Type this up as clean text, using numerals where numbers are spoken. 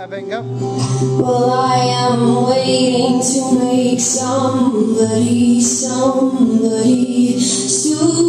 bingo. Well, I am waiting to make somebody